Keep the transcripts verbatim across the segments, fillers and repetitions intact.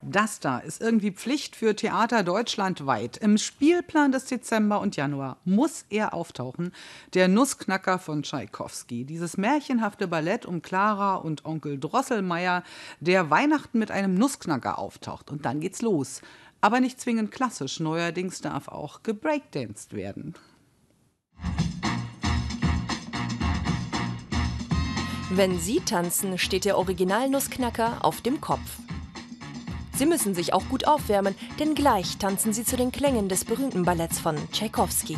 Das da ist irgendwie Pflicht für Theater deutschlandweit. Im Spielplan des Dezember und Januar muss er auftauchen. Der Nussknacker von Tschaikowski. Dieses märchenhafte Ballett um Clara und Onkel Drosselmeier, der Weihnachten mit einem Nussknacker auftaucht. Und dann geht's los. Aber nicht zwingend klassisch. Neuerdings darf auch gebreakdanced werden. Wenn Sie tanzen, steht der Original-Nussknacker auf dem Kopf. Sie müssen sich auch gut aufwärmen, denn gleich tanzen Sie zu den Klängen des berühmten Balletts von Tschaikowski.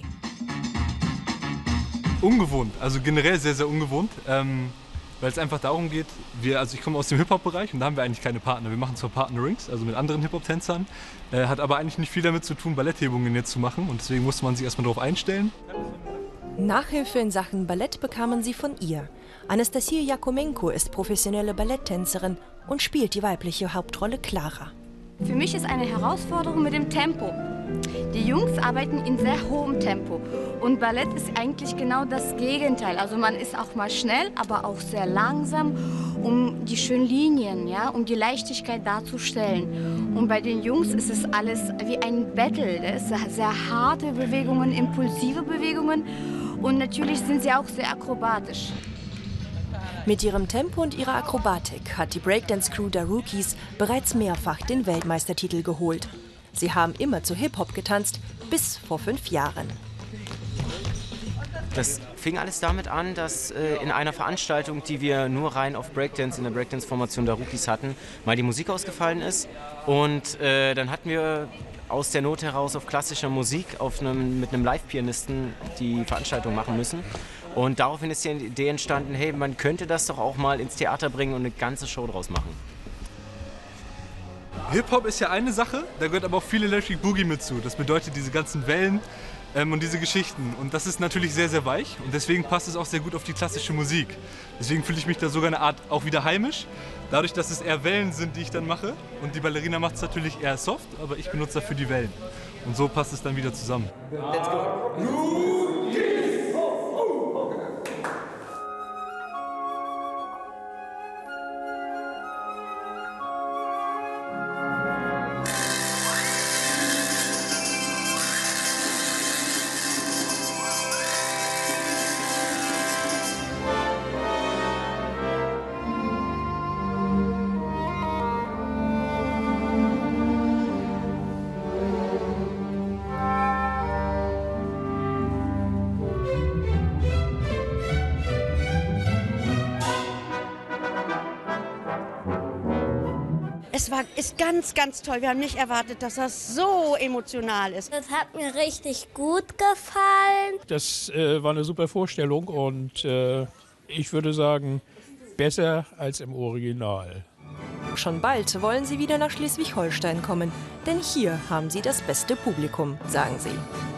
Ungewohnt, also generell sehr, sehr ungewohnt, ähm, weil es einfach darum geht, wir, also ich komme aus dem Hip-Hop-Bereich und da haben wir eigentlich keine Partner. Wir machen zwar Partnerings, also mit anderen Hip-Hop-Tänzern, äh, hat aber eigentlich nicht viel damit zu tun, Balletthebungen jetzt zu machen und deswegen musste man sich erstmal darauf einstellen. Nachhilfe in Sachen Ballett bekamen sie von ihr. Anastasia Jakomenko ist professionelle Balletttänzerin und spielt die weibliche Hauptrolle Clara. Für mich ist eine Herausforderung mit dem Tempo. Die Jungs arbeiten in sehr hohem Tempo und Ballett ist eigentlich genau das Gegenteil. Also man ist auch mal schnell, aber auch sehr langsam, um die schönen Linien, ja, um die Leichtigkeit darzustellen. Und bei den Jungs ist es alles wie ein Battle. Das ist sehr harte Bewegungen, impulsive Bewegungen und natürlich sind sie auch sehr akrobatisch. Mit ihrem Tempo und ihrer Akrobatik hat die Breakdance-Crew der Rookies bereits mehrfach den Weltmeistertitel geholt. Sie haben immer zu Hip-Hop getanzt, bis vor fünf Jahren. Das fing alles damit an, dass äh, in einer Veranstaltung, die wir nur rein auf Breakdance, in der Breakdance-Formation der Rookies hatten, mal die Musik ausgefallen ist. Und äh, dann hatten wir aus der Not heraus auf klassischer Musik auf einem, mit einem Live-Pianisten die Veranstaltung machen müssen. Und daraufhin ist die Idee entstanden, hey, man könnte das doch auch mal ins Theater bringen und eine ganze Show draus machen. Hip-Hop ist ja eine Sache, da gehört aber auch viel Electric Boogie mit zu. Das bedeutet diese ganzen Wellen ähm, und diese Geschichten. Und das ist natürlich sehr, sehr weich und deswegen passt es auch sehr gut auf die klassische Musik. Deswegen fühle ich mich da sogar eine Art auch wieder heimisch. Dadurch, dass es eher Wellen sind, die ich dann mache. Und die Ballerina macht es natürlich eher soft, aber ich benutze dafür die Wellen. Und so passt es dann wieder zusammen. Let's go. Es war, ist ganz, ganz toll. Wir haben nicht erwartet, dass das so emotional ist. Das hat mir richtig gut gefallen. Das äh, war eine super Vorstellung und äh, ich würde sagen, besser als im Original. Schon bald wollen sie wieder nach Schleswig-Holstein kommen, denn hier haben sie das beste Publikum, sagen sie.